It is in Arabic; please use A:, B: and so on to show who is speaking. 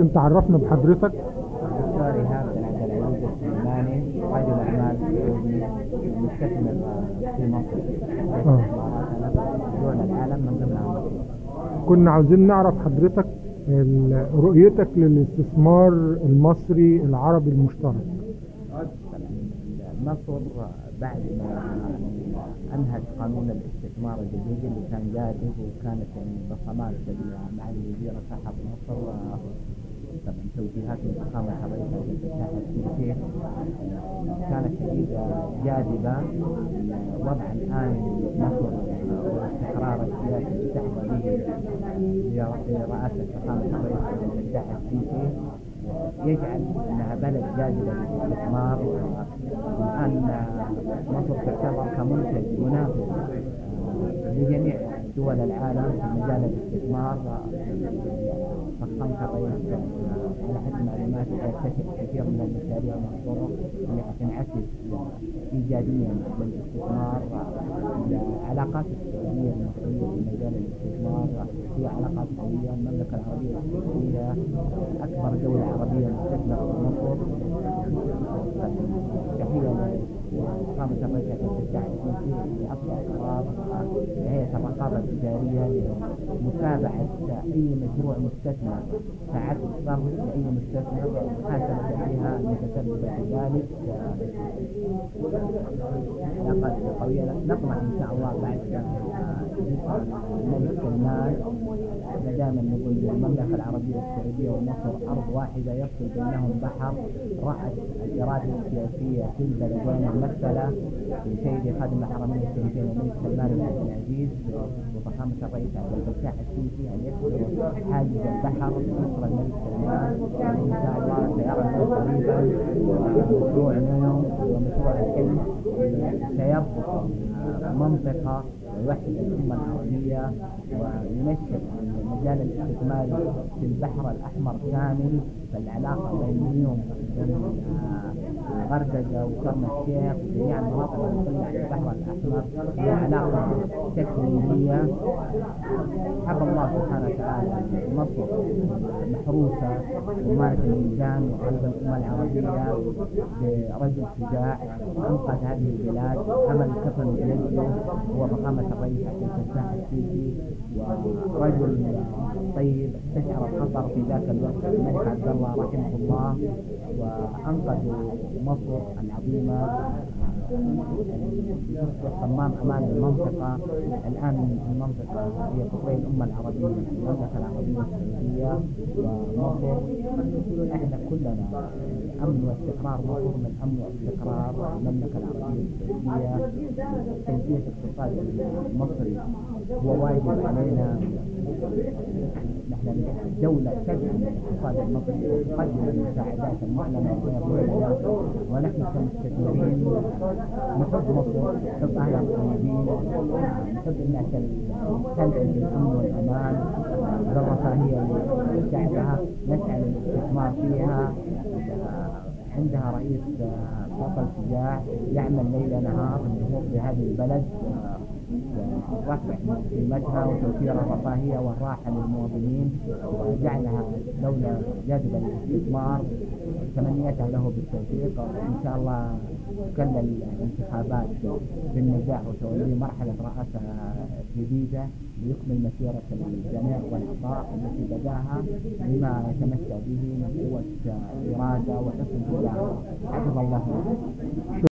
A: ممكن تعرفنا بحضرتك؟
B: دكتور إيهاب بن عبد العزيز السليماني، رجل أعمال سعودي مستثمر في مصر واستثمارات دول العالم من ضمنها مصر.
A: كنا عاوزين نعرف حضرتك رؤيتك للاستثمار المصري العربي المشترك.
B: مصر بعد ما أنهت قانون الاستثمار الجديد اللي كان جاذب وكانت بصمات مع الوزير صاحب مصر، طبعا توجيهات من فخامة الرئيس عبد الفتاح السيسي كانت جاذبة. وضع الآن مصر والاستقرار السياسي اللي تحت به برئاسة فخامة الرئيس عبد الفتاح السيسي يجعل أنها بلد جاذبة للاستثمار. الآن مصر تعتبر كمنتج منافس لجميع دول العالم في مجال الاستثمار. فخامة الرئيس على حسب معلوماتي يتسع كثير من المشاريع والطرق اللي حتنعكس إيجابيا للاستثمار. العلاقات السعودية المصرية في مجال الاستثمار هي علاقات قوية. المملكة العربية السعودية أكبر دولة عربية مستثمرة في مصر. تحية لفخامة الرئيس عبد الفتاح السيسي لأصدر قرار هيئة الرقابة التجارية لمتابعة أي مشروع مستثمر ساعات الصرف لأي مستثمر ومحاسبة فيها المتسببة في ذلك. علاقات قوية. نطمح إن شاء الله بعد الملك سلمان دائما نقول المملكة العربية السعودية ومصر أرض واحدة يفصل بينهم بحر. رأت الإرادة السياسية في البلدين الممثلة في سيدي خادم الحرمين الشريفين الملك سلمان بن عبد العزيز وفخامة الرئيس عبد الفتاح السيسي أن يكسروا حاجز البحر مصر الملك سلمان. إن شاء الله سيرى الناس قريبا مشروع نيوم ومشروع الحلم سيربط منطقة ويوحد الأمة العربية وينشط المجال الاستثماري في البحر الأحمر كامل. فالعلاقة بين نيوم وبين غردقة وشرم الشيخ وجميع المناطق المطلة على البحر الأحمر هي علاقة تكوينية. حب الله سبحانه وتعالى مصر محروسة ومالك الميزان وقلب الأمة العربية برجل شجاع أنقذ هذه البلاد. حمل كفن بيده هو فخامة الرئيس عبد الفتاح السيسي، ورجل طيب استشعر الخطر في ذاك الوقت الملك عبد الله رحمه الله وأنقذوا مصر العظيمة صمام أمان المنطقة. الآن المنطقة هي قطري الأمة العربية، المملكة العربية السعودية ومصر. احنا كلنا أمن واستقرار مصر من أمن واستقرار المملكة العربية السعودية. تنسيق الاقتصاد المصري هو واجب علينا. نحن دولة تدعم الاقتصاد المصري وتقدم المساعدات المعلنة والغير. ونحن كمستثمرين نحب مصر، نحب أهلها الطيبين، نحب الناس تنعم بالأمن والأمان والرفاهية لشعبها، نسعى للاستثمار فيها. عندها رئيس بطل شجاع يعمل ليل نهار للنهوض بهذه البلد ورفع قيمتها وتوفير الرفاهية والراحة للمواطنين وجعلها دولة جاذبة للاستثمار. تمنيتها له بالتوفيق وإن شاء الله تكلل الانتخابات بالنجاح وتولي مرحلة رئاسة جديدة ليكمل مسيرة الجميع والعطاء التي بداها بما يتمتع به من قوة إرادة وحسن تجاه. حفظ الله.